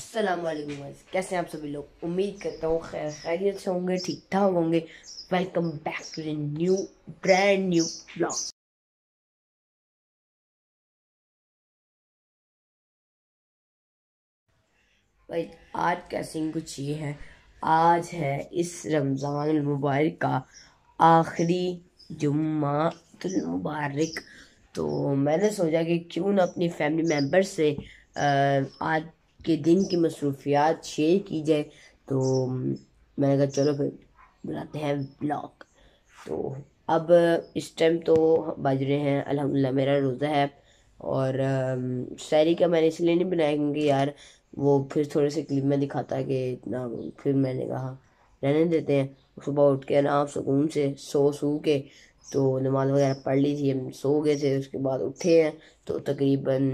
अस्सलाम वालेकुम गाइस, कैसे हैं आप सभी लोग। उम्मीद करता हूँ खैरियत से होंगे, ठीक ठाक होंगे। Welcome back to the brand new blog. भाई आज का सीन कुछ ये है, आज है इस रमज़ान मुबारक का आखिरी जुम्मातुल मुबारक। तो मैंने सोचा कि क्यों ना अपनी फैमिली मेम्बर से आज के दिन की मसरूफियात शेयर की जाए। तो मैंने कहा चलो फिर बनाते हैं ब्लॉग। तो अब इस टाइम तो बज रहे हैं, अल्हम्दुलिल्लाह मेरा रोज़ा है। और शायरी का मैंने इसलिए नहीं बनाया क्योंकि यार वो फिर थोड़े से क्लिप में दिखाता है कि इतना। फिर मैंने कहा रहने देते हैं। सुबह उठ के आराम सुकून से सो के तो नमाज वगैरह पढ़ ली थी, हम सो गए थे। उसके बाद उठे हैं तो तकरीबन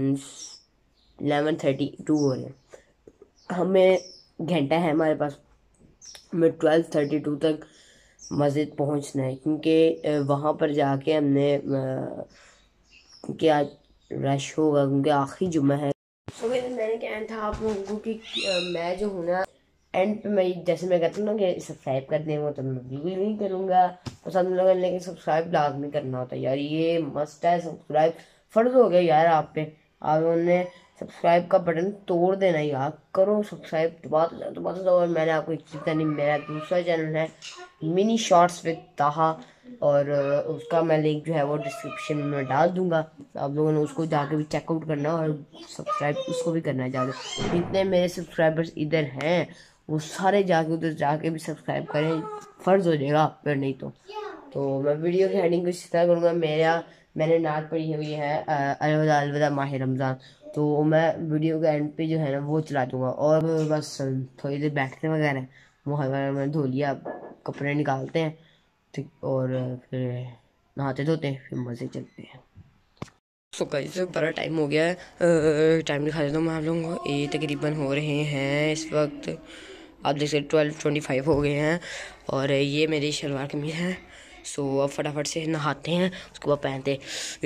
11:32 हो रहे हैं। हमें घंटा है हमारे पास, हमें 12:32 तक मस्जिद पहुंचना है क्योंकि वहाँ पर जाके हमने क्योंकि आज रश होगा क्योंकि आखिरी जुम्मा है। तो मैंने कहना था आप लोगों को कि मैं जो हूँ ना एंड पे मैं जैसे मैं कहता हूँ ना कि सब्सक्राइब कर दें, वो तो मैं बिल्कुल नहीं करूँगा पसंद लगा, लेकिन सब्सक्राइब लाजमी करना होता है यार, ये मस्ट है। सब्सक्राइब फ़र्ज हो गया यार आप पे। आप लोगों ने सब्सक्राइब का बटन तोड़ देना यार, करो सब्सक्राइब तो। और मैंने आपको एक चीज़ नहीं, मेरा दूसरा चैनल है मिनी शॉर्ट्स विद ताहा, और उसका मैं लिंक जो है वो डिस्क्रिप्शन में डाल दूंगा। आप लोगों ने उसको जाके भी चेकआउट करना और सब्सक्राइब उसको भी करना जाके। जितने मेरे सब्सक्राइबर्स इधर हैं वो सारे जाके उधर जाके भी सब्सक्राइब करें, फ़र्ज़ हो जाएगा आप पर, नहीं तो मैं वीडियो की हेडिंग कुछ इस तरह करूँगा। मैंने नात पढ़ी हुई है अलविदा अलविदा माह रमज़ान, तो मैं वीडियो के एंड पे जो है ना वो चला दूँगा। और बस थोड़ी देर बैठते वगैरह, मुँह वगैरह मैंने धो लिया, कपड़े निकालते हैं ठीक, और फिर नहाते धोते हैं, फिर मज़े चलते हैं। सो गाइस बड़ा टाइम हो गया है, टाइम दिखा देता हूँ मैं आप लोगों को। ये तकरीबन हो रहे हैं इस वक्त, आप देख सकते 12:25 हो गए हैं। और ये मेरी शलवार कमीज है। सो अब फटाफट से नहाते हैं, उसके बाद पहनते।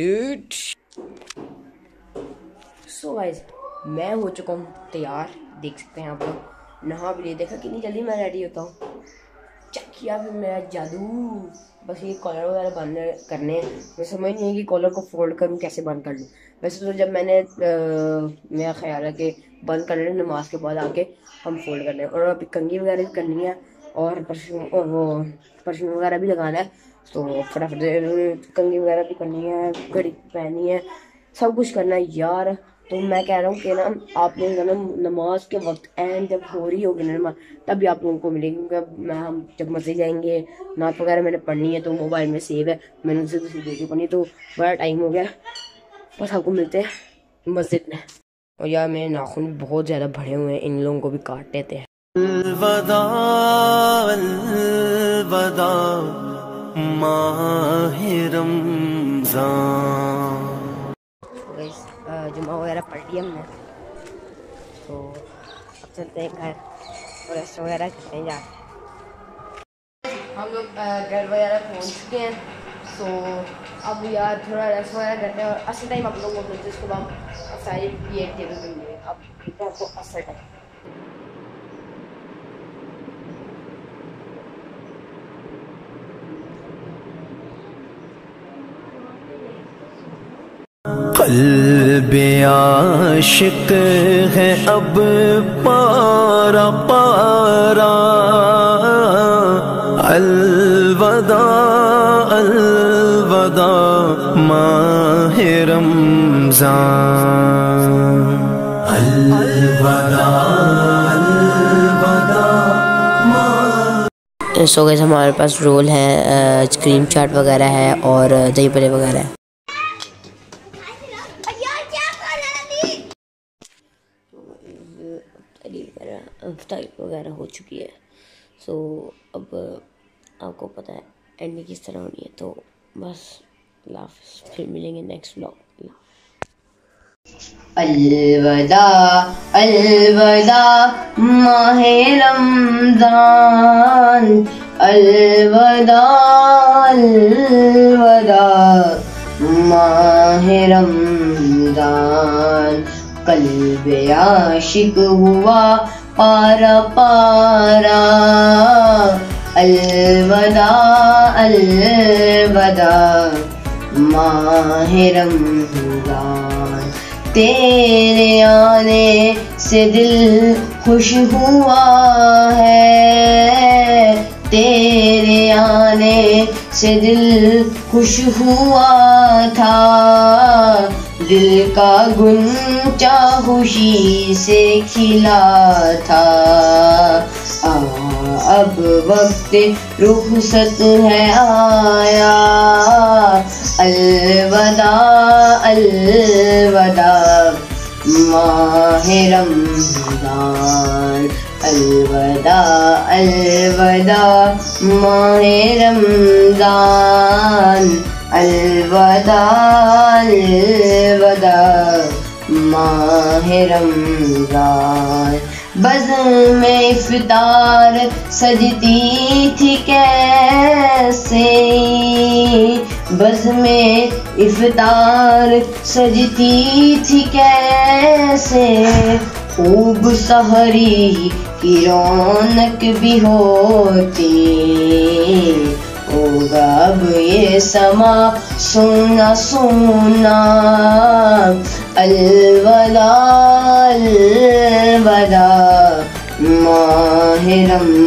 सो गाइस मैं हो चुका हूँ तैयार, देख सकते हैं आप लोग। नहा भी नहीं, देखा कितनी जल्दी मैं रेडी होता हूँ, चेक किया फिर मेरा जादू। बस ये कॉलर वगैरह बंद करने हैं, मैं समझ नहीं है कि कॉलर को फोल्ड करूँ कैसे बंद कर लूँ। वैसे तो जब मैंने मेरा ख्याल है कि बंद कर लें नमाज के बाद आके हम फोल्ड कर लें। और अभी कंघी वगैरह भी करनी है और परफ्यूम वगैरह भी लगाना है, तो फटाफट कंघी वगैरह भी करनी है, घड़ी पहनी है, सब कुछ करना है यार। तो मैं कह रहा हूँ कि ना आप लोगों का ना नमाज के वक्त एंड जब हो रही होगी ना नमाज, तभी आप लोगों को मिलेगी क्योंकि हम जब मस्जिद जाएंगे, नात वगैरह मैंने पढ़नी है तो मोबाइल में सेव है, मैंने उनसे दूसरी देखी पढ़नी, तो बड़ा टाइम हो गया। बस आपको मिलते हैं मस्जिद में। और यार मेरे नाखून भी बहुत ज़्यादा भरे हुए हैं, इन लोगों को भी काट लेते हैं। अलविदा अलविदा माह रमज़ान। जुम्मा वगैरह पढ़ लिया हमने, तो अब चलते हैं घर और रेस्ट वगैरह करते हैं जाके। हम लोग घर वगैरह पहुंच चुके हैं, तो अब यार थोड़ा रेस्ट वगैरह करते हैं और असर टाइम आप लोगों को मिलते हैं। उसके बाद सारी ये टेबल पे मिलेंगे, अब आपको असर टाइम। क़ल्बे आशिक़ है अब पारा पारा, अलविदा अलविदा माह रमज़ान, अलविदा अलविदा माह। सो गाइस हमारे पास रोल है, क्रीम चाट वगैरह है और दही बड़े वगैरह है। इफ्तारी वगैरह हो चुकी है, सो अब आपको पता है एंडिंग किस तरह होनी है, तो बस लाफ फिर मिलेंगे नेक्स्ट व्लॉग। अलविदा अलविदा माहे रमज़ान, अलविदा अलविदा माहे रमज़ान, कल्बे आशिक हुआ पारा पारा। अलवदा अलवदा माहे रमज़ान, तेरे आने से दिल खुश हुआ है, तेरे आने से दिल खुश हुआ था। दिल का गुंचा खुशी से खिला था। अब वक्त रुखसत है आया, अलवदा अलवदा माहे रमज़ान। अलवदा अलवदा माहे रमज़ान। अलवदा अलवदा माहे रमज़ान। बज़्म में इफ्तार सजती थी कैसे, बज़्म में इफ्तार सजती थी कैसे। खूब सहरी की रौनक भी होती, होगा अब ये समा सोना सोना। अलवदा अलवदा माहे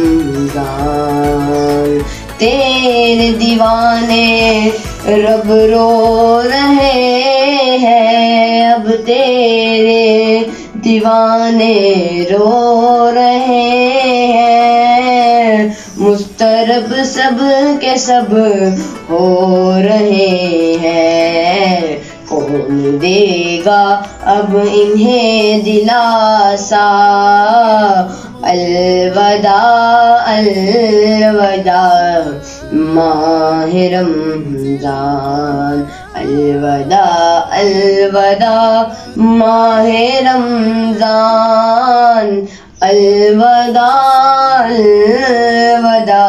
रमज़ान। तेरे दीवाने रब रो रहे हैं, अब तेरे दीवाने रो रहे हैं। मुस्तरब सब के सब हो रहे हैं। कौन देगा अब इन्हें दिलासा। अलवदा अलवदा माहे रमज़ान। अलवदा अलवदा माहे रमज़ान। अलवदा अलवदा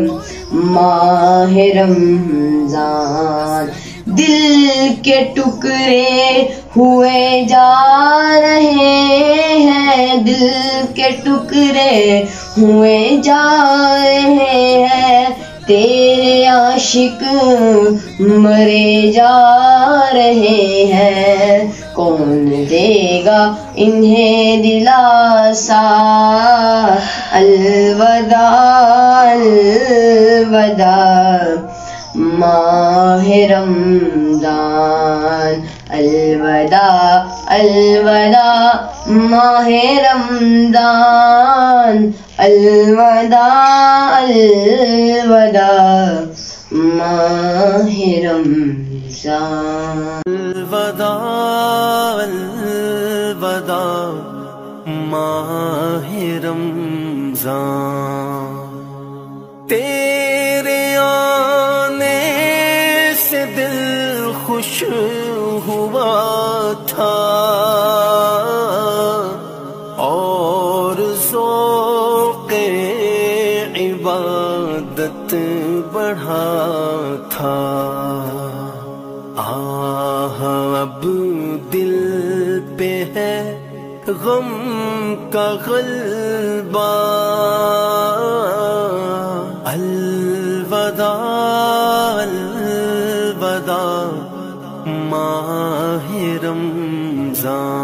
माहे रमज़ान। दिल के टुकड़े हुए जा रहे हैं, दिल के टुकड़े हुए जा रहे हैं। तेरे आशिक मरे जा रहे हैं। कौन देगा इन्हें दिलासा। अलवदा अलवदा माहे रमज़ान। अलवदा अलवदा माहे रमज़ान। अलवदा अलवदा माहे रमज़ान। अलवदा अलवदा माहे रमज़ान। तेरे आने से दिल खुश हुआ था, और ज़ौक़े इबादत बढ़ा था। आह अब दिल पे है गम का ग़ल्बा। अलवदा अलवदा माहे रमज़ान।